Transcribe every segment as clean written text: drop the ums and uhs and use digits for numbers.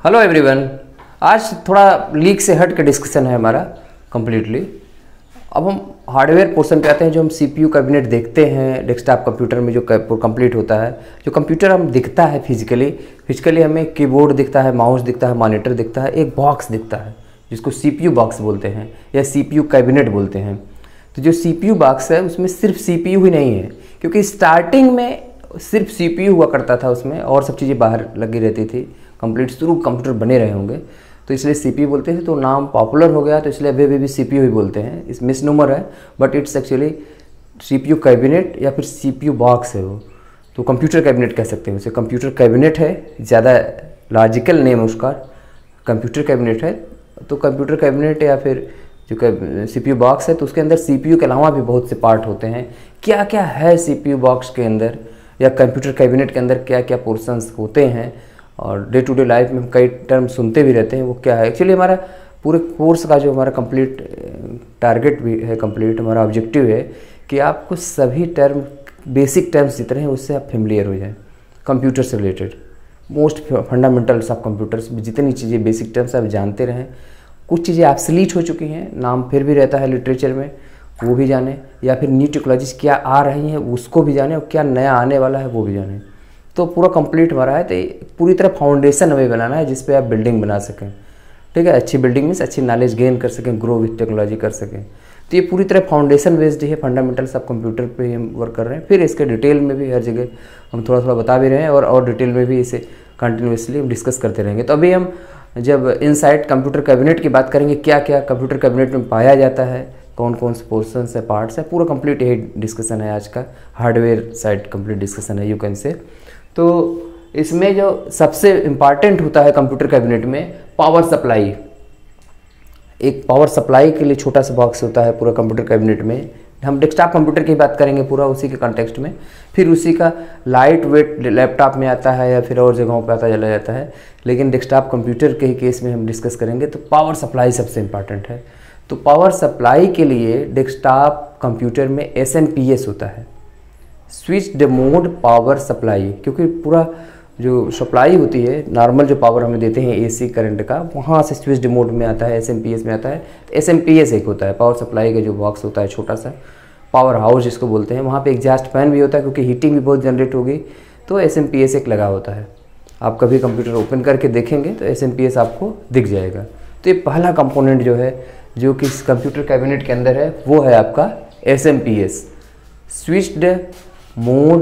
Hello everyone. आज थोड़ा leak से हट के डिस्कशन है हमारा कम्प्लीटली। अब हम हार्डवेयर पोर्शन पे आते हैं। जो हम सीपीयू कैबिनेट देखते हैं डेस्कटॉप कंप्यूटर में जो कंप्लीट होता है, जो कंप्यूटर हम दिखता है फिजिकली हमें कीबोर्ड दिखता है, माउस दिखता है, मॉनिटर दिखता है, एक बॉक्स दिखता है जिसको सीपीयू बॉक्स बोलते हैं या सीपीयू कैबिनेट बोलते हैं। तो जो सीपीयू बॉक्स है उसमें सिर्फ सीपीयू ही नहीं है, क्योंकि स्टार्टिंग में सिर्फ सीपीयू हुआ करता था उसमें, और सब चीज़ें बाहर लगी रहती थी। कंप्लीट शुरू कंप्यूटर बने रहे होंगे तो इसलिए सीपीयू बोलते थे। तो नाम पॉपुलर हो गया तो इसलिए अभी भी सीपीयू ही बोलते हैं। इस मिसनूमर है but it's actually CPU cabinet या फिर सीपीयू बॉक्स है वो। तो कंप्यूटर कैबिनेट कह सकते हैं उसे। कंप्यूटर कैबिनेट है, ज़्यादा लॉजिकल नेम उसका कंप्यूटर कैबिनेट है। तो कंप्यूटर कैबिनेट या फिर जो सीपीयू बॉक्स है तो उसके अंदर सीपीयू के अलावा भी बहुत से पार्ट होते हैं। क्या क्या है सीपीयू बॉक्स के अंदर या कंप्यूटर कैबिनेट के अंदर, क्या क्या पोर्शंस होते हैं, और डे टू डे लाइफ में हम कई टर्म सुनते भी रहते हैं, वो क्या है। एक्चुअली हमारा पूरे कोर्स का जो हमारा कंप्लीट टारगेट भी है, कंप्लीट हमारा ऑब्जेक्टिव है कि आपको सभी टर्म, बेसिक टर्म्स जितने हैं उससे आप फेमिलियर हो जाएं। कंप्यूटर से related most fundamentals of computers, जितनी चीज़ें बेसिक टर्म्स आप जानते रहें। कुछ चीज़ें ऑब्सोलीट हो चुकी हैं, नाम फिर भी रहता है लिटरेचर में, वो भी जाने, या फिर न्यू टेक्नोलॉजीज क्या आ रही हैं उसको भी जाने, और क्या नया आने वाला है वो भी जाने। तो पूरा कंप्लीट हमारा है। तो पूरी तरह फाउंडेशन हमें बनाना है जिस पे आप बिल्डिंग बना सकें। ठीक है, अच्छी बिल्डिंग में अच्छी नॉलेज गेन कर सकें, ग्रो विथ टेक्नोलॉजी कर सकें। तो ये पूरी तरह फाउंडेशन बेस्ड है, फंडामेंटल्स ऑफ कंप्यूटर पे हम वर्क कर रहे हैं। फिर इसके डिटेल में भी हर जगह हम थोड़ा थोड़ा बता भी रहे हैं, और डिटेल में भी इसे कंटिन्यूसली हम डिस्कस करते रहेंगे। तो अभी हम जब इनसाइड कंप्यूटर कैबिनेट की बात करेंगे, क्या क्या कंप्यूटर कैबिनेट में पाया जाता है, कौन कौन से पोर्शन है, पार्ट्स है, पूरा कंप्लीट यही डिस्कशन है आज का। हार्डवेयर साइड कंप्लीट डिस्कशन है यू कैन से। तो इसमें जो सबसे इम्पॉर्टेंट होता है कंप्यूटर कैबिनेट में, पावर सप्लाई। एक पावर सप्लाई के लिए छोटा सा बॉक्स होता है पूरा कंप्यूटर कैबिनेट में। हम डेस्कटॉप कंप्यूटर की बात करेंगे पूरा उसी के कॉन्टेक्स्ट में। फिर उसी का लाइट वेट लैपटॉप में आता है या फिर और जगहों पे आता चला जाता है, लेकिन डेस्कटॉप कंप्यूटर के ही केस में हम डिस्कस करेंगे। तो पावर सप्लाई सबसे इम्पॉर्टेंट है। तो पावर सप्लाई के लिए डेस्कटॉप कंप्यूटर में SMPS होता है, स्विच्ड मोड पावर सप्लाई। क्योंकि पूरा जो सप्लाई होती है, नॉर्मल जो पावर हमें देते हैं AC करंट का, वहाँ से स्विच्ड मोड में आता है, SMPS में आता है। तो SMPS एक होता है पावर सप्लाई का जो बॉक्स होता है, छोटा सा पावर हाउस जिसको बोलते हैं। वहाँ पे एग्जॉस्ट फैन भी होता है क्योंकि हीटिंग भी बहुत जनरेट होगी, तो SMPS एक लगा होता है। आप कभी कंप्यूटर ओपन करके देखेंगे तो SMPS आपको दिख जाएगा। तो ये पहला कंपोनेंट जो है जो कि इस कंप्यूटर कैबिनेट के अंदर है वो है आपका SMPS, switched mode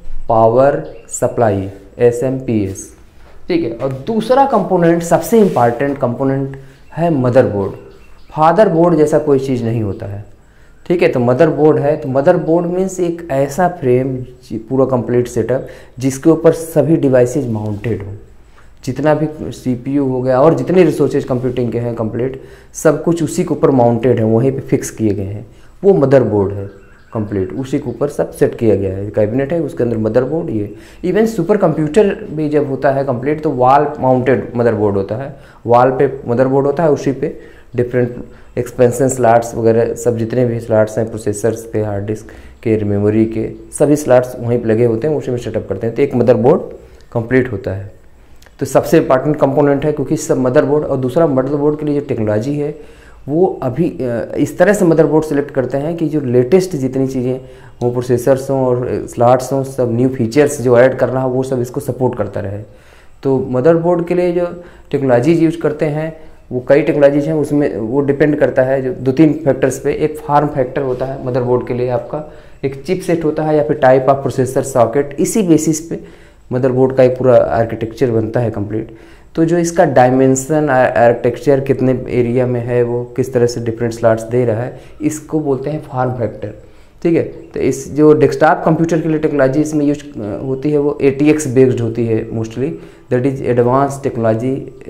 power supply, SMPS। ठीक है, और दूसरा कंपोनेंट सबसे इम्पॉर्टेंट कंपोनेंट है मदरबोर्ड। फादरबोर्ड जैसा कोई चीज़ नहीं होता है। ठीक है, तो मदरबोर्ड है। तो मदरबोर्ड मीन्स एक ऐसा फ्रेम, पूरा कंप्लीट सेटअप जिसके ऊपर सभी डिवाइसेज माउंटेड हो। जितना भी CPU हो गया और जितने रिसोर्सेज कंप्यूटिंग के हैं कंप्लीट, सब कुछ उसी के ऊपर माउंटेड है, वहीं पे फिक्स किए गए हैं। वो मदरबोर्ड है कंप्लीट, उसी के ऊपर सब सेट किया गया है। कैबिनेट है उसके अंदर मदरबोर्ड। ये इवन सुपर कंप्यूटर भी जब होता है कंप्लीट तो वॉल माउंटेड मदरबोर्ड होता है। वॉल पे मदरबोर्ड होता है, उसी पे डिफरेंट एक्सपेंशन स्लॉट्स वगैरह सब जितने भी स्लॉट्स हैं प्रोसेसर्स के, हार्ड डिस्क के, मेमोरी के, सभी स्लॉट्स वहीं पे लगे होते हैं, उसी में सेटअप करते हैं। तो एक मदरबोर्ड कंप्लीट होता है। तो सबसे इंपॉर्टेंट कंपोनेंट है क्योंकि सब मदरबोर्ड। और दूसरा मदरबोर्ड के लिए जो टेक्नोलॉजी है वो अभी इस तरह से मदरबोर्ड सेलेक्ट करते हैं कि जो लेटेस्ट जितनी चीज़ें वो प्रोसेसर्स हों और स्लॉट्स हों, सब न्यू फीचर्स जो ऐड करना हो वो सब इसको सपोर्ट करता रहे। तो मदरबोर्ड के लिए जो टेक्नोलॉजीज यूज करते हैं वो कई टेक्नोलॉजीज हैं, उसमें वो डिपेंड करता है जो 2-3 फैक्टर्स पे। एक फॉर्म फैक्टर होता है मदरबोर्ड के लिए आपका, एक चिप सेट होता है या फिर टाइप ऑफ प्रोसेसर सॉकेट। इसी बेसिस पे मदरबोर्ड का एक पूरा आर्किटेक्चर बनता है कंप्लीट। तो जो इसका डायमेंशन आर्किटेक्चर कितने एरिया में है, वो किस तरह से डिफरेंट स्लॉट्स दे रहा है, इसको बोलते हैं फॉर्म फैक्टर। ठीक है, तो इस जो डेस्कटॉप कंप्यूटर के लिए टेक्नोलॉजी इसमें यूज होती है वो ATX बेस्ड होती है mostly, that is advance technology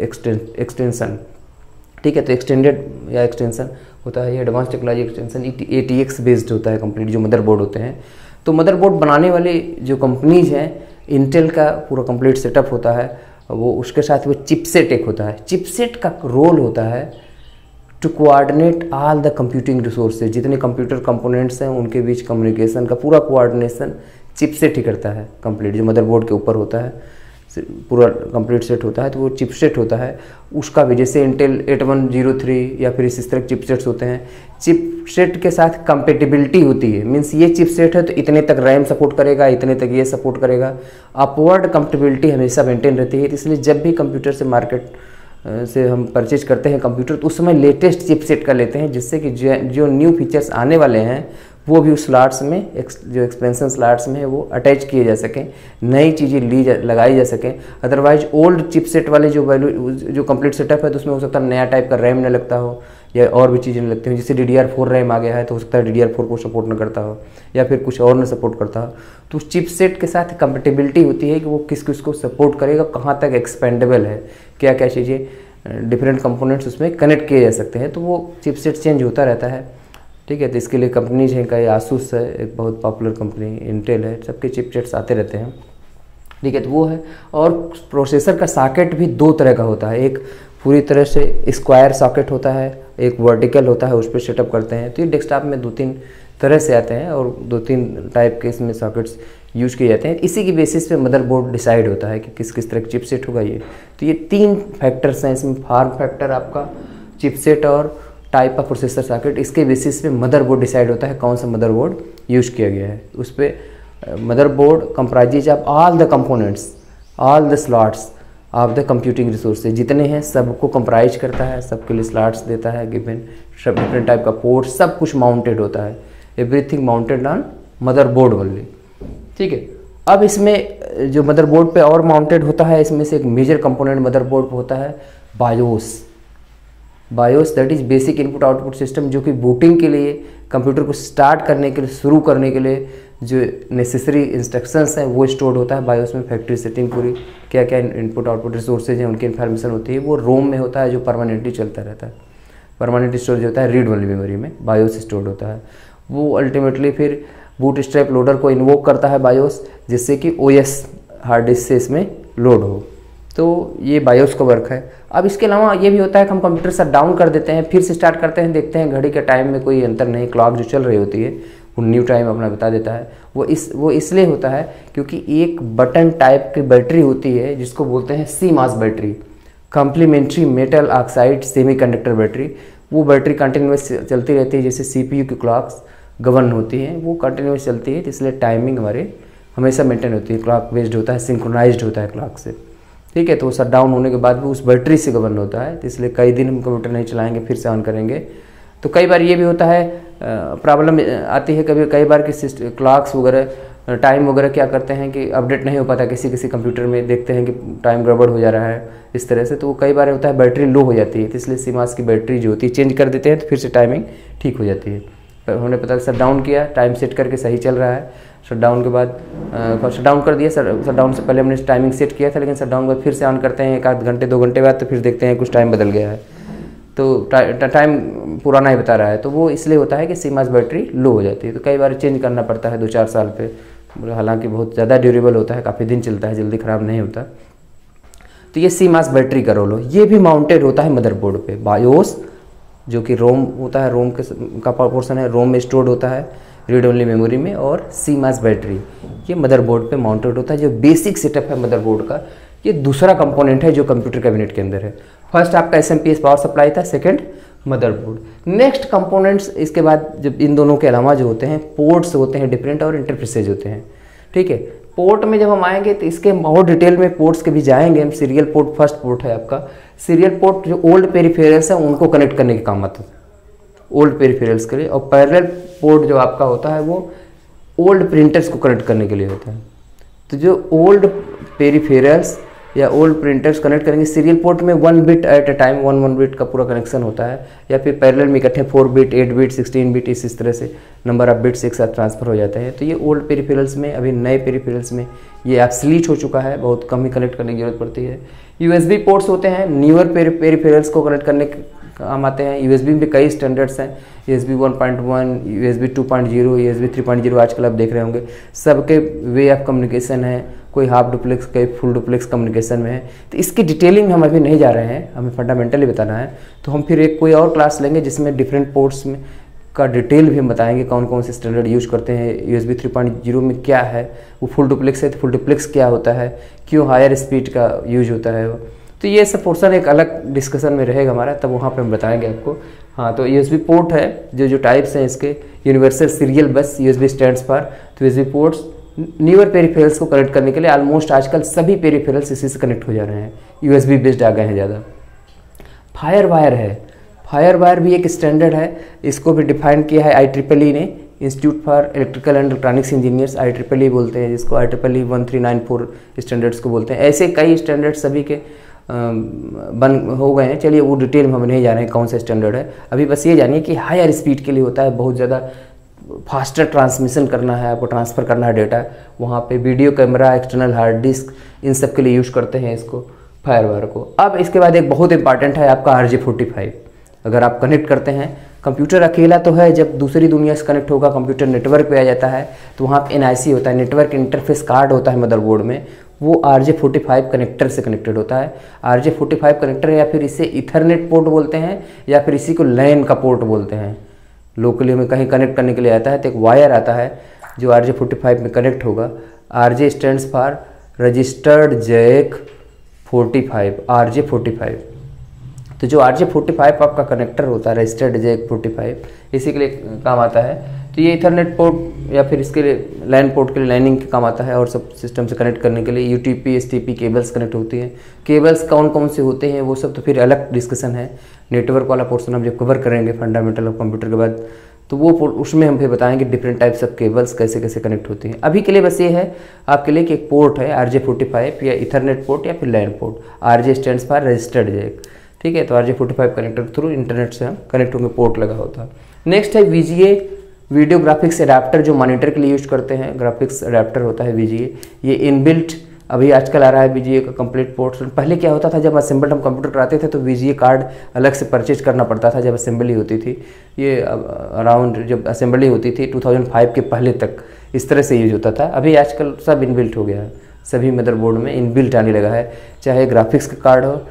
extension. ठीक है, तो एक्सटेंडेड या एक्सटेंशन होता है, ये advance technology extension ATX based होता है कंप्लीट जो मदरबोर्ड होते हैं। तो मदरबोर्ड बनाने वाली जो कंपनीज हैं, इंटेल का पूरा कंप्लीट सेटअप होता है वो, उसके साथ वो चिपसेट एक होता है। चिपसेट का रोल होता है to coordinate all the computing resources. जितने कंप्यूटर कंपोनेंट्स हैं उनके बीच कम्युनिकेशन का पूरा कोऑर्डिनेशन चिपसेट ही करता है कंप्लीट, जो मदरबोर्ड के ऊपर होता है। पूरा कंप्लीट सेट होता है, तो वो चिपसेट होता है उसका भी, जैसे इंटेल 8103 या फिर इस तरह चिपसेट्स होते हैं, चिपसेट के साथ कंपेटिबिलिटी होती है। मीन्स ये चिपसेट है तो इतने तक रैम सपोर्ट करेगा, इतने तक ये सपोर्ट करेगा, अपवर्ड कंपेटिबिलिटी हमेशा मेंटेन रहती है। इसलिए जब भी कंप्यूटर से मार्केट से हम परचेज करते हैं कंप्यूटर, तो उस समय लेटेस्ट चिपसेट का लेते हैं, जिससे कि जो न्यू फीचर्स आने वाले हैं वो भी उस स्लॉट्स में, जो एक्सपेंशन स्लॉट्स में है वो अटैच किए जा सकें, नई चीज़ें लगाई जा सकें। अदरवाइज ओल्ड चिपसेट वाले जो कंप्लीट सेटअप है तो उसमें हो सकता है नया टाइप का रैम न लगता हो या और भी चीज़ें लगती हैं। जैसे DDR4 रैम आ गया है तो हो सकता है DDR4 को सपोर्ट न करता हो या फिर कुछ और न सपोर्ट करता हो। तो उस चिपसेट के साथ कंपेटिबिलिटी होती है कि वो किस किस को सपोर्ट करेगा, कहाँ तक एक्सपेंडेबल है, क्या क्या चीज़ें डिफरेंट कंपोनेंट्स उसमें कनेक्ट किए जा सकते हैं। तो वो चिपसेट चेंज होता रहता है, ठीक है। तो इसके लिए कंपनीज हैं, कई आसूस है एक बहुत पॉपुलर कंपनी, इंटेल है, सबके चिपसेट्स आते रहते हैं, ठीक है। तो वो है। और प्रोसेसर का सॉकेट भी दो तरह का होता है, एक पूरी तरह से स्क्वायर सॉकेट होता है, एक वर्टिकल होता है, उस पर सेटअप करते हैं। तो ये डेस्कटॉप में 2-3 तरह से आते हैं और 2-3 टाइप के इसमें सॉकेट्स यूज किए जाते हैं। इसी की बेसिस पे मदरबोर्ड डिसाइड होता है कि किस किस तरह का चिपसेट होगा ये। तो ये 3 फैक्टर्स हैं इसमें, फॉर्म फैक्टर आपका, चिपसेट और टाइप ऑफ प्रोसेसर सॉकेट। इसके बेसिस पे मदरबोर्ड डिसाइड होता है कौन सा मदरबोर्ड यूज किया गया है। उस पर motherboard comprises of all the components, all the slots of the computing resources, जितने हैं सबको कंप्राइज करता है, सबके लिए स्लॉट्स देता है गिवन, सब डिफरेंट टाइप का पोर्ट, सब कुछ माउंटेड होता है, everything mounted on motherboard only, ठीक है। अब इसमें जो मदरबोर्ड पे और माउंटेड होता है, इसमें से एक मेजर कंपोनेंट मदरबोर्ड पे होता है BIOS. BIOS that is basic input output system, जो कि बूटिंग के लिए, कंप्यूटर को स्टार्ट करने के लिए, शुरू करने के लिए जो नेसेसरी इंस्ट्रक्शंस हैं वो स्टोर्ड होता है बायोस में। फैक्ट्री सेटिंग पूरी, क्या क्या इनपुट आउटपुट रिसोर्सेज हैं उनकी इन्फॉर्मेशन होती है, वो रोम में होता है जो परमानेंटली चलता रहता है। परमानेंट स्टोरेज होता है रीड वाली मेमोरी में, बायोस स्टोर्ड होता है। वो अल्टीमेटली फिर बूट स्ट्रैप लोडर को इन्वोक करता है बायोस, जिससे कि OS हार्ड डिस्क से इसमें लोड हो। तो ये बायोस का वर्क है। अब इसके अलावा ये भी होता है कि हम कंप्यूटर शट डाउन कर देते हैं, फिर से स्टार्ट करते हैं, देखते हैं घड़ी के टाइम में कोई अंतर नहीं, क्लॉक जो चल रही होती है वो न्यू टाइम अपना बता देता है। वो इसलिए होता है क्योंकि एक बटन टाइप की बैटरी होती है जिसको बोलते हैं CMOS battery, complementary metal oxide semiconductor battery. वो बैटरी कंटिन्यूस चलती रहती है, जैसे CPU की क्लॉक्स गवर्न होती हैं, वो कंटिन्यूस चलती है, इसलिए टाइमिंग हमारे हमेशा मेंटेन होती है। क्लॉक बेस्ड होता है, सिंक्रोनाइज्ड होता है क्लॉक से, ठीक है। तो शट डाउन होने के बाद भी उस बैटरी से गवर्न होता है, तो इसलिए कई दिन हम कंप्यूटर नहीं चलाएंगे, फिर से ऑन करेंगे। तो कई बार ये भी होता है, प्रॉब्लम आती है कई बार कि क्लॉक्स वगैरह, टाइम वगैरह क्या करते हैं कि अपडेट नहीं हो पाता, किसी कंप्यूटर में देखते हैं कि टाइम गड़बड़ हो जा रहा है इस तरह से। तो वो कई बार होता है बैटरी लो हो जाती है, तो इसलिए CMOS की बैटरी जो होती है चेंज कर देते हैं, तो फिर से टाइमिंग ठीक हो जाती है। हमने पता शट डाउन किया, टाइम सेट करके सही चल रहा है, शट डाउन के बाद शट डाउन कर दिया, शट डाउन से पहले हमने टाइमिंग सेट किया था, लेकिन शट डाउन के बाद फिर से ऑन करते हैं 1 आध घंटे 2 घंटे बाद, तो फिर देखते हैं कुछ टाइम बदल गया है, तो टाइम पुराना ही बता रहा है। तो वो इसलिए होता है कि CMOS बैटरी लो हो जाती है, तो कई बार चेंज करना पड़ता है 2-4 साल पे, हालांकि बहुत ज़्यादा ड्यूरेबल होता है, काफ़ी दिन चलता है, जल्दी ख़राब नहीं होता। तो ये CMOS बैटरी का रोल हो। ये भी माउंटेड होता है मदरबोर्ड पे। बायोस जो कि रोम होता है, रोम का पोर्सन है, रोम में स्टोर्ड होता है रीड ओनली मेमोरी में, और CMOS बैटरी ये मदरबोर्ड पे माउंटेड होता है। जो बेसिक सेटअप है मदरबोर्ड का, ये दूसरा कंपोनेंट है जो कंप्यूटर कैबिनेट के अंदर है। फर्स्ट आपका SMPS पावर सप्लाई था, सेकंड मदरबोर्ड। नेक्स्ट कंपोनेंट्स इसके बाद जब इन दोनों के अलावा जो होते हैं पोर्ट्स होते हैं डिफरेंट, और इंटरफेसेज होते हैं, ठीक है। पोर्ट में जब हम आएंगे तो इसके और डिटेल में पोर्ट्स के भी जाएंगे हम। सीरियल पोर्ट फर्स्ट पोर्ट है आपका। सीरियल पोर्ट जो ओल्ड पेरिफेरल्स है उनको कनेक्ट करने के काम आता है, ओल्ड पेरिफेरल्स के लिए। और पैरेलल पोर्ट जो आपका होता है वो ओल्ड प्रिंटर्स को कनेक्ट करने के लिए होता है। तो जो ओल्ड पेरिफेरल्स या ओल्ड प्रिंटर्स कनेक्ट करेंगे सीरियल पोर्ट में 1 bit at a time, 1 bit का पूरा कनेक्शन होता है, या फिर पैरेलल में इकट्ठे 4 बिट 8 बिट 16 बिट इस तरह से नंबर ऑफ बिट्स एक साथ ट्रांसफर हो जाते हैं। तो ये ओल्ड पेरिफेरल्स में, अभी नए पेरिफेरल्स में ये ऑब्सलीट हो चुका है, बहुत कम ही कनेक्ट करने की जरूरत पड़ती है। USB पोर्ट्स होते हैं, न्यूअर पेरिफेरल्स को कनेक्ट करने के काम आते हैं। USB में कई स्टैंडर्ड्स हैं, USB 1.1, USB 2.0, USB 3.0 आजकल आप देख रहे होंगे। सबके वे ऑफ कम्युनिकेशन है, कोई हाफ डुप्लेक्स, कोई फुल डुप्लेक्स कम्युनिकेशन में है। तो इसकी डिटेलिंग हम अभी नहीं जा रहे हैं, हमें फंडामेंटली बताना है। तो हम फिर एक कोई और क्लास लेंगे जिसमें डिफरेंट पोर्ट्स में का डिटेल भी हम बताएंगे, कौन कौन से स्टैंडर्ड यूज करते हैं, USB 3.0 में क्या है, वो फुल डुप्लेक्स है तो फुल डुप्लेक्स क्या होता है, क्यों हायर स्पीड का यूज होता है वो। तो ये सब पोर्सन एक अलग डिस्कशन में रहेगा हमारा, तब वहाँ पे हम बताएंगे आपको। हाँ, तो USB पोर्ट है, जो टाइप्स हैं इसके, universal serial bus USB stands for. तो USB पोर्ट्स न्यूअर पेरिफेरल्स को कनेक्ट करने के लिए, ऑलमोस्ट आजकल सभी पेरिफेरल्स इसी से कनेक्ट हो जा रहे हैं, USB बेस्ड आ गए हैं ज़्यादा। फायर वायर है, फायर वायर भी एक स्टैंडर्ड है, इसको भी डिफाइन किया है IEEE ने, institute for electrical and electronics engineers, IEEE बोलते हैं जिसको, IEEE 1394 स्टैंडर्ड्स को बोलते हैं। ऐसे कई स्टैंडर्ड सभी के बन हो गए हैं। चलिए वो डिटेल में हम नहीं जा रहे हैं कौन सा स्टैंडर्ड है, अभी बस ये जानिए कि हायर स्पीड के लिए होता है, बहुत ज़्यादा फास्टर ट्रांसमिशन करना है आपको, ट्रांसफ़र करना है डेटा, वहाँ पे video camera, external hard disk, इन सब के लिए यूज़ करते हैं इसको, फायर वायर को। अब इसके बाद एक बहुत इंपॉर्टेंट है आपका RJ45। अगर आप कनेक्ट करते हैं, कंप्यूटर अकेला तो है, जब दूसरी दुनिया से कनेक्ट होगा, कंप्यूटर नेटवर्क पे आ जाता है, तो वहाँ पे NIC होता है, नेटवर्क इंटरफेस कार्ड होता है मदरबोर्ड में, वो RJ45 कनेक्टर से कनेक्टेड होता है। RJ45 कनेक्टर, या फिर इसे इथरनेट पोर्ट बोलते हैं, या फिर इसी को लैन का पोर्ट बोलते हैं। लोकली में कहीं कनेक्ट करने के लिए आता है तो एक वायर आता है जो RJ45 में कनेक्ट होगा। RJ stands for registered jack 45, RJ45। तो जो RJ45 आपका कनेक्टर होता है, रजिस्टर्ड जैक 45, इसी के लिए काम आता है। तो ये इथरनेट पोर्ट या फिर इसके लिए लैन पोर्ट के लिए लाइनिंग के काम आता है, और सब सिस्टम से कनेक्ट करने के लिए UTP STP केबल्स कनेक्ट होती हैं। केबल्स कौन कौन से होते हैं वो सब तो फिर अलग डिस्कशन है, नेटवर्क वाला पोर्शन हम जब कवर करेंगे फंडामेंटल ऑफ कंप्यूटर के बाद, तो वो उसमें हम फिर बताएंगे डिफरेंट टाइप्स ऑफ केबल्स कैसे कैसे कनेक्ट होती हैं। अभी के लिए बस ये है आपके लिए कि एक पोर्ट है RJ45, या इथरनेट पोर्ट या फिर LAN port. RJ stands for registered jack, ठीक है। तो RJ45 कनेक्टर थ्रू इंटरनेट से हम कनेक्ट होंगे, पोर्ट लगा होता है। नेक्स्ट है VGA, वीडियो ग्राफिक्स एडाप्टर, जो मॉनिटर के लिए यूज करते हैं, ग्राफिक्स एडाप्टर होता है VGA। ये इनबिल्ट अभी आजकल आ रहा है VGA का कंप्लीट पोर्ट। पहले क्या होता था, जब असेंबल्ड हम कंप्यूटर कराते थे तो VGA कार्ड अलग से परचेज करना पड़ता था जब असेंबली होती थी। ये अराउंड जब असेंबली होती थी 2005 के पहले तक इस तरह से यूज होता था। अभी आजकल सब इनबिल्ट हो गया है, सभी मदरबोर्ड में इनबिल्ट आने लगा है, चाहे ग्राफिक्स का कार्ड हो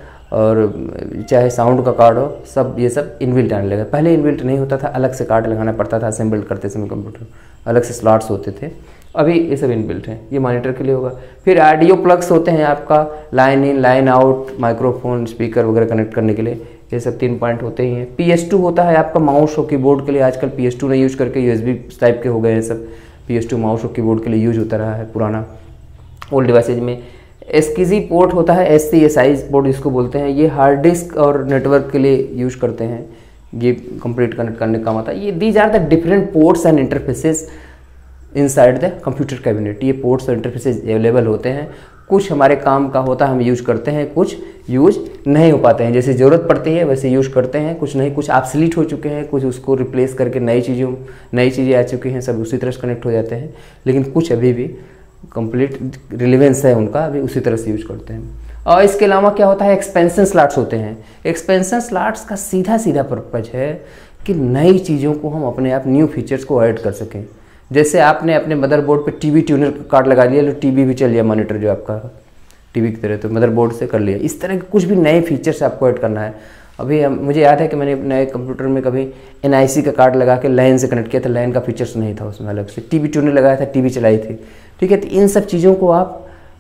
और चाहे साउंड का कार्ड हो, सब ये सब इनबिल्ट आने लगा। पहले इनबिल्ट नहीं होता था, अलग से कार्ड लगाना पड़ता था असेंबल करते समय, कंप्यूटर अलग से स्लॉट्स होते थे। अभी ये सब इनबिल्ट है, ये मॉनिटर के लिए होगा। फिर ऑडियो प्लग्स होते हैं आपका, line in line out, microphone speaker वगैरह कनेक्ट करने के लिए, ये सब 3 पॉइंट होते ही हैं। PS2 होता है आपका माउस और कीबोर्ड के लिए, आजकल PS2 नहीं यूज करके USB टाइप के हो गए हैं सब। PS2 माउस और कीबोर्ड के लिए यूज होता रहा है पुराना ओल्ड डिवाइसेज में। SCSI पोर्ट होता है, SCSI पोर्ट जिसको बोलते हैं, ये हार्ड डिस्क और नेटवर्क के लिए यूज करते हैं, ये कंप्लीट कनेक्ट करने का काम आता है। ये these are the different ports and interfaces inside the computer cabinet. ये पोर्ट्स और इंटरफेसेस अवेलेबल होते हैं, कुछ हमारे काम का होता है हम यूज करते हैं, कुछ यूज नहीं हो पाते हैं, जैसे ज़रूरत पड़ती है वैसे यूज करते हैं, कुछ नहीं, कुछ ऑब्सोलीट हो चुके हैं, कुछ उसको रिप्लेस करके नई चीज़ें आ चुकी हैं, सब उसी तरह से कनेक्ट हो जाते हैं। लेकिन कुछ अभी भी कंप्लीट रिलेवेंस है उनका, अभी उसी तरह से यूज करते हैं। और इसके अलावा क्या होता है, एक्सपेंशन स्लॉट्स होते हैं। एक्सपेंशन स्लॉट्स का सीधा पर्पज है कि नई चीज़ों को हम अपने आप न्यू फीचर्स को ऐड कर सकें। जैसे आपने अपने मदरबोर्ड पे टीवी ट्यूनर का कार्ड लगा लिया, तो टीवी भी चल लिया, मॉनिटर जो आपका टीवी की तरह, तो मदरबोर्ड से कर लिया। इस तरह के कुछ भी नए फीचर्स आपको ऐड करना है। अभी मुझे याद है कि मैंने नए कंप्यूटर में कभी NIC का कार्ड लगा के लाइन से कनेक्ट किया था, लाइन का फीचर्स नहीं था उसमें, अलग से टीवी ट्यूनर लगाया था, टीवी चलाई थी, ठीक है। तो इन सब चीज़ों को आप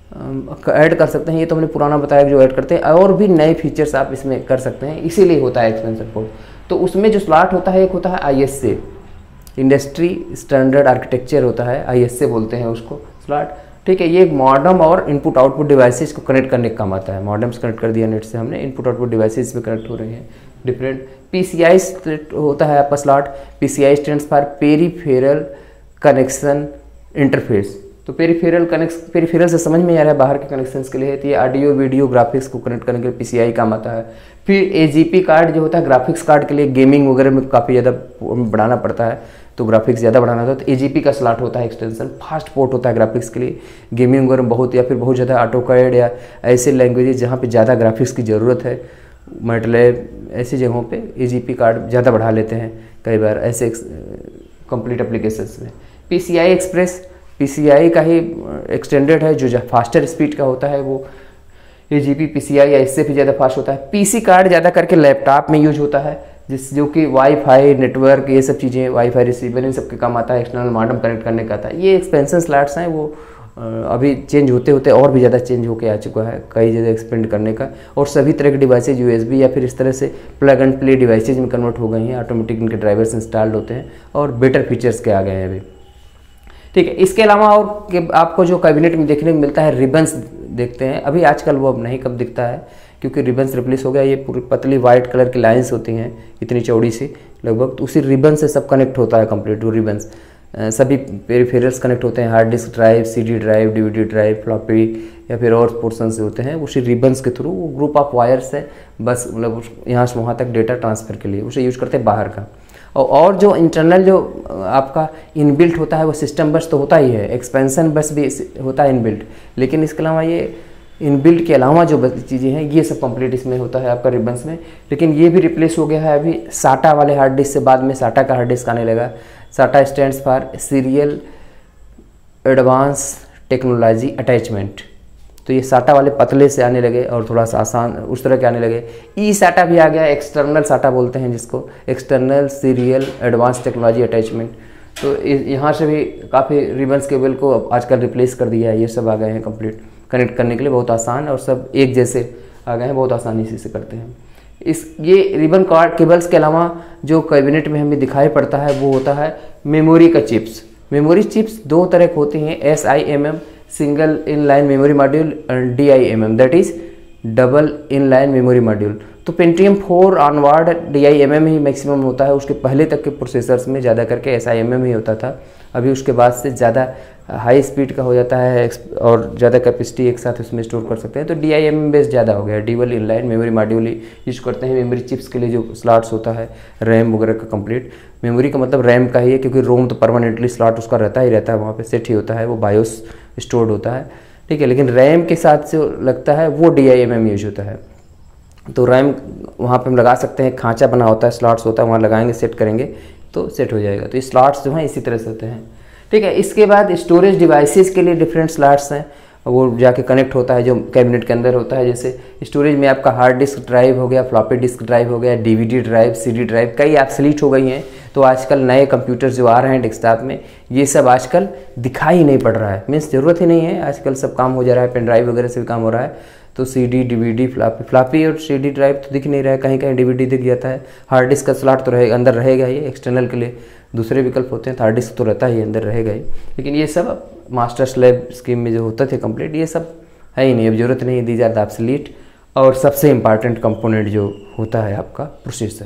ऐड कर सकते हैं। ये तो हमने पुराना बताया जो ऐड करते हैं, और भी नए फीचर्स आप इसमें कर सकते हैं, इसीलिए होता है एक्सपेंशन पोर्ट। तो उसमें जो स्लॉट होता है, एक होता है ISA, इंडस्ट्री स्टैंडर्ड आर्किटेक्चर होता है, ISA बोलते हैं उसको स्लॉट, ठीक है। ये एक मॉडम और इनपुट आउटपुट डिवाइसेस को कनेक्ट करने का काम आता है। मॉडम्स कनेक्ट कर दिया नेट से हमने, इनपुट आउटपुट डिवाइसेस में कनेक्ट हो रहे हैं डिफरेंट। PCI होता है आपका slot, PCI stands for peripheral connection interface. तो पेरीफेरल से समझ में आ रहा है बाहर के कनेक्शंस के लिए, तो ये ऑडियो वीडियो ग्राफिक्स को कनेक्ट करने के लिए PCI काम आता है। फिर AGP कार्ड जो होता है ग्राफिक्स कार्ड के लिए, गेमिंग वगैरह में काफ़ी ज़्यादा बढ़ाना पड़ता है, तो ग्राफिक्स ज़्यादा बढ़ाना होता है, तो AGP का स्लॉट होता है एक्सटेंशन, फास्ट पोर्ट होता है ग्राफिक्स के लिए। गेमिंग वगैरह बहुत, या फिर बहुत ज़्यादा ऑटोकैड या ऐसे लैंग्वेजेस जहाँ पे ज़्यादा ग्राफिक्स की ज़रूरत है, मैटलैब, ऐसी जगहों पे AGP कार्ड ज़्यादा बढ़ा लेते हैं कई बार ऐसे कंप्लीट एप्लीकेशंस में। PCI एक्सप्रेस PCI का ही एक्सटेंडेड है, जो फास्टर स्पीड का होता है, वो AGP PCI या इससे भी ज़्यादा फास्ट होता है। PC कार्ड ज़्यादा करके लैपटॉप में यूज होता है, जो कि वाईफाई नेटवर्क, ये सब चीज़ें, वाईफाई रिसीवर, इन सब के काम आता है, एक्सटर्नल मॉडेम कनेक्ट करने का आता है। ये एक्सपेंशन स्लॉट्स हैं, वो अभी चेंज होते होते और भी ज़्यादा चेंज होके आ चुका है, कई जगह एक्सपेंड करने का। और सभी तरह के डिवाइसेज USB या फिर इस तरह से प्लग एंड प्ले डिवाइसेज में कन्वर्ट हो गए हैं, ऑटोमेटिक इनके ड्राइवर्स इंस्टॉल्ड होते हैं और बेटर फीचर्स के आ गए हैं अभी। ठीक है, इसके अलावा और आपको जो कैबिनेट में देखने को मिलता है, रिबन्स देखते हैं। अभी आजकल वो अब नहीं कब दिखता है, क्योंकि रिबन्स रिप्लेस हो गया। ये पूरी पतली वाइट कलर की लाइंस होती हैं, इतनी चौड़ी सी लगभग, तो उसी रिबन से सब कनेक्ट होता है कंप्लीट। वो रिबन्स सभी पेरिफेरल्स कनेक्ट होते हैं, hard disk drive, CD drive, DVD drive, floppy या फिर और पोर्सन से होते हैं, उसी रिबन्स के थ्रू। वो ग्रुप ऑफ वायर्स है, बस मतलब यहाँ से वहाँ तक डेटा ट्रांसफ़र के लिए उसे यूज करते हैं बाहर का। और जो इंटरनल जो आपका इनबिल्ट होता है वो सिस्टम बस तो होता ही है, एक्सपेंशन बस भी होता है इनबिल्ट, लेकिन इसके अलावा ये इनबिल्ट के अलावा जो चीज़ें हैं ये सब कंप्लीट इसमें होता है आपका रिबन्स में। लेकिन ये भी रिप्लेस हो गया है अभी साटा वाले हार्ड डिस्क से, बाद में साटा का हार्ड डिस्क आने लगा। SATA stands for serial advance technology attachment, तो ये साटा वाले पतले से आने लगे और थोड़ा सा आसान उस तरह के आने लगे। ई साटा भी आ गया, एक्सटर्नल साटा बोलते हैं जिसको, external serial advance technology attachment. तो यहाँ से भी काफ़ी रिबन्स केबल को आजकल रिप्लेस कर दिया है, ये सब आ गए हैं कंप्लीट कनेक्ट करने के लिए, बहुत आसान, और सब एक जैसे आ गए हैं, बहुत आसानी से करते हैं। ये रिबन कार्ड केबल्स के अलावा जो कैबिनेट में हमें दिखाई पड़ता है वो होता है मेमोरी का चिप्स। मेमोरी चिप्स दो तरह की होती हैं, SIMM single in line memory module, DIMM that is double in line memory module. तो पेंटियम 4 ऑनवर्ड DIMM ही मैक्सिमम होता है, उसके पहले तक के प्रोसेसर्स में ज़्यादा करके SIMM ही होता था। अभी उसके बाद से ज़्यादा हाई स्पीड का हो जाता है और ज़्यादा कैपेसिटी एक साथ उसमें स्टोर कर सकते हैं, तो DIMM बेस ज़्यादा हो गया। डबल इनलाइन मेमोरी मॉड्यूल ही यूज करते हैं मेमोरी चिप्स के लिए, जो स्लॉट्स होता है रैम वगैरह का कंप्लीट। मेमोरी का मतलब रैम का ही है, क्योंकि रोम तो परमानेंटली स्लॉट उसका रहता ही रहता है, वहाँ पे सेट ही होता है, वो बायोस स्टोर्ड होता है, ठीक है। लेकिन रैम के साथ जो लगता है वो DIMM यूज होता है। तो रैम वहाँ पे हम लगा सकते हैं, खांचा बना होता है, स्लॉट्स होता है, वहाँ लगाएंगे, सेट करेंगे तो सेट हो जाएगा। तो ये स्लॉट्स जो हैं इसी तरह से होते हैं, ठीक है। इसके बाद स्टोरेज डिवाइसेस के लिए डिफरेंट स्लॉट्स हैं, वो जाके कनेक्ट होता है जो कैबिनेट के अंदर होता है। जैसे स्टोरेज में आपका हार्ड डिस्क ड्राइव हो गया, फ्लॉपी डिस्क ड्राइव हो गया, DVD ड्राइव, CD ड्राइव, कई ऑब्सोलीट हो गई हैं। तो आजकल नए कंप्यूटर्स जो आ रहे हैं डेस्कटॉप में, ये सब आजकल दिखाई ही नहीं पड़ रहा है, मीन्स ज़रूरत ही नहीं है, आजकल सब काम हो जा रहा है, पेन ड्राइव वगैरह से भी काम हो रहा है। तो CD, DVD, फ्लॉपी और CD ड्राइव तो दिख नहीं रहा है, कहीं कहीं DVD दिख जाता है। हार्ड डिस्क का स्लॉट तो रहेगा, अंदर रहेगा ही, एक्सटर्नल के लिए दूसरे विकल्प होते हैं, तो हार्ड डिस्क तो रहता ही अंदर रहेगा ही। लेकिन ये सब मास्टर स्लैब स्कीम में जो होता थे कंप्लीट, ये सब है ही नहीं, अब जरूरत नहीं है, दीज आर द ऑब्सोलीट। और सबसे इम्पॉर्टेंट कंपोनेंट जो होता है आपका प्रोसेसर।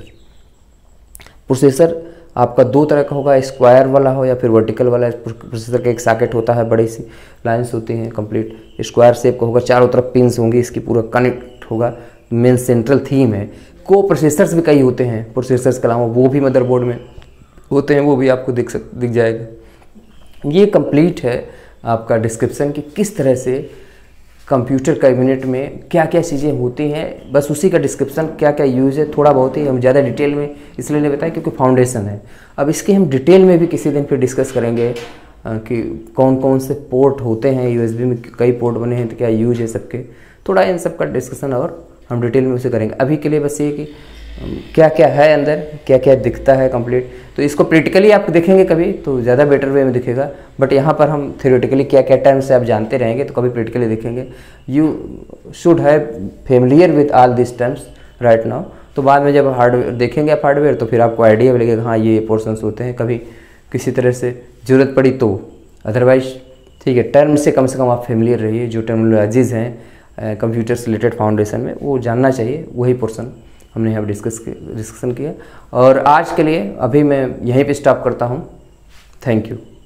प्रोसेसर आपका दो तरह का होगा, स्क्वायर वाला हो या फिर वर्टिकल वाला। प्रोसेसर का एक सॉकेट होता है, बड़ी सी लाइन्स होती हैं कंप्लीट, स्क्वायर शेप का होगा, चारों तरफ पिंस होंगी, इसकी पूरा कनेक्ट होगा, मेन सेंट्रल थीम है। को प्रोसेसर्स भी कई होते हैं प्रोसेसर्स के अलावा, वो भी मदरबोर्ड में होते हैं, वो भी आपको दिख जाएगा। ये कंप्लीट है आपका डिस्क्रिप्शन कि किस तरह से कंप्यूटर कैबिनेट में क्या क्या चीज़ें होती हैं, बस उसी का डिस्क्रिप्शन, क्या क्या यूज़ है, थोड़ा बहुत ही, हम ज़्यादा डिटेल में इसलिए नहीं बताएं क्योंकि फाउंडेशन है। अब इसके हम डिटेल में भी किसी दिन फिर डिस्कस करेंगे कि कौन कौन से पोर्ट होते हैं, USB में कई पोर्ट बने हैं, तो क्या यूज है सबके, थोड़ा इन सब का डिस्कशन और हम डिटेल में उसे करेंगे। अभी के लिए बस ये कि क्या क्या है अंदर, क्या क्या दिखता है कंप्लीट, तो इसको प्रैक्टिकली आप देखेंगे कभी तो ज़्यादा बेटर वे में दिखेगा। बट यहाँ पर हम थ्योरेटिकली क्या क्या टर्म्स से आप जानते रहेंगे तो कभी प्रैक्टिकली देखेंगे। You should have familiar with all this terms right now. तो बाद में जब हार्डवेयर देखेंगे आप हार्डवेयर, तो फिर आपको आइडिया मिलेगा हाँ ये पोर्शंस होते हैं, कभी किसी तरह से ज़रूरत पड़ी तो। अदरवाइज ठीक है, टर्म से कम आप फेमिलियर रहिए, जो टर्मिनोलॉजीज़ हैं कंप्यूटर से रिलेटेड फाउंडेशन में वो जानना चाहिए, वही पोर्शन हमने यहाँ डिस्कशन किया। और आज के लिए अभी मैं यहीं पे स्टॉप करता हूँ। Thank you.